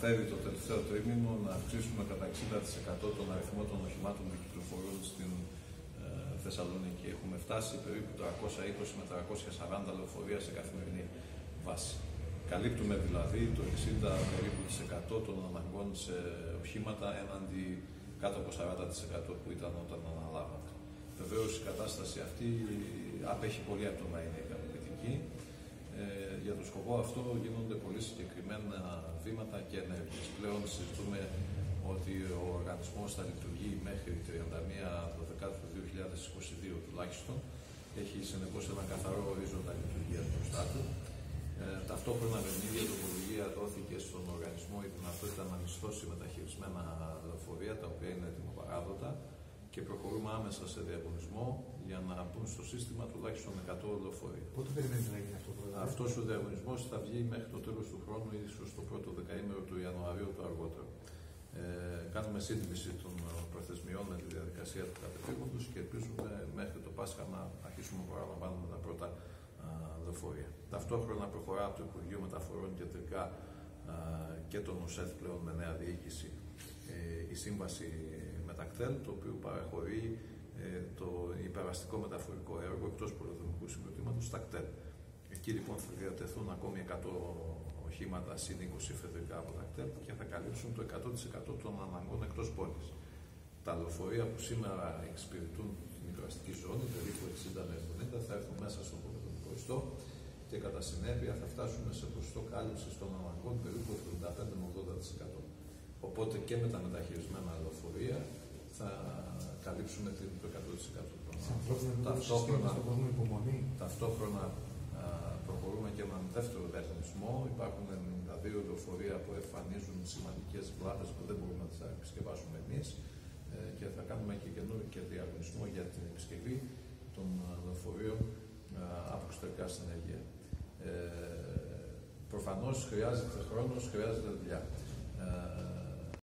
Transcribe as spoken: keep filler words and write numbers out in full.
καταφέρει το τελευταίο τρίμηνο να αυξήσουμε κατά εξήντα τοις εκατό τον αριθμό των οχημάτων που κυκλοφορούν στην ε, Θεσσαλονίκη. Έχουμε φτάσει περίπου τριακόσια είκοσι με τριακόσια σαράντα λεωφορεία σε καθημερινή βάση. Καλύπτουμε δηλαδή το εξήντα περίπου τοις εκατό των αναγκών σε οχήματα έναντι κάτω από σαράντα τοις εκατό που ήταν όταν αναλάβαμε. Βεβαίως η κατάσταση αυτή απέχει πολύ από το να είναι ικανοποιητική. Ε, για τον σκοπό αυτό γίνονται πολύ συγκεκριμένα βήματα και ενέργειες. Πλέον συζητούμε ότι ο οργανισμός θα λειτουργεί μέχρι τριάντα μία Δεκεμβρίου δύο χιλιάδες είκοσι δύο τουλάχιστον. Έχει συνεπώς ένα καθαρό ορίζοντα λειτουργία μπροστά του. Ε, ταυτόχρονα με την ίδια τοπολογία δόθηκε στον οργανισμό η δυνατότητα να μισθώσει μεταχειρισμένα λεωφορεία τα οποία είναι ετοιμοπαράδοτα και προχωρούμε άμεσα σε διαγωνισμό για να μπουν στο σύστημα τουλάχιστον εκατό λεωφορεία. Πότε περιμένετε να γίνει αυτό το πρόγραμμα? Αυτός ο διαγωνισμός θα βγει μέχρι το τέλος του χρόνου, ίσως το πρώτο δεκαήμερο του Ιανουαρίου το αργότερο. Ε, κάνουμε σύντμηση των προθεσμιών με τη διαδικασία του κατεπήγοντος και ελπίζουμε μέχρι το Πάσχα να αρχίσουμε να παραλαμβάνουμε τα πρώτα λεωφορεία. Ταυτόχρονα προχωρά από το Υπουργείο Μεταφορών Κεντρικά α, και τον ΟΣΕΘ πλέον με νέα διοίκηση ε, η σύμβαση με τα ΚΤΕΛ, το οποίο παραχωρεί ε, το υπεραστικό μεταφορικό έργο εκτός πολεοδομικού συγκροτήματος στα ΚΤΕΛ. Εκεί λοιπόν θα διατεθούν ακόμη εκατό οχήματα συν είκοσι εφεδρικά από τα ΚΤΕΛ και θα καλύψουν το εκατό τοις εκατό των αναγκών εκτός πόλης. Τα λεωφορεία που σήμερα εξυπηρετούν την μικροαστική ζώνη, περίπου εξήντα με εβδομήντα, θα έρθουν μέσα στον πολεοδομικό ιστό και κατά συνέπεια θα φτάσουμε σε ποσοστό κάλυψη των αναγκών περίπου εβδομήντα πέντε με ογδόντα τοις εκατό. Οπότε και με τα μεταχειρισμένα λεωφορεία θα καλύψουμε το εκατό τοις εκατό των ταυτόχρονα, υπομονή. Ταυτόχρονα α, προχωρούμε και έναν δεύτερο διαγωνισμό. Υπάρχουν ενενήντα δύο λεωφορεία που εμφανίζουν σημαντικές βλάβες που δεν μπορούμε να τις επισκευάσουμε εμείς ε, και θα κάνουμε και καινούριο και διαγωνισμό για την επισκευή των λεωφορείων από εξωτερικά συνεργεία. Ε, προφανώς χρειάζεται χρόνος, χρειάζεται δουλειά.